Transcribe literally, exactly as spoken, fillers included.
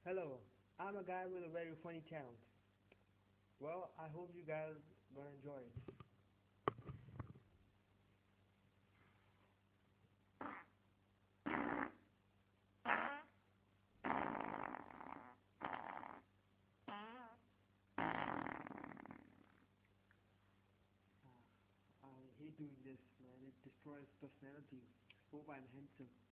Hello, I'm a guy with a very funny talent. Well, I hope you guys gonna enjoy it. I hate doing this, man. It destroys personality. Hope I'm handsome.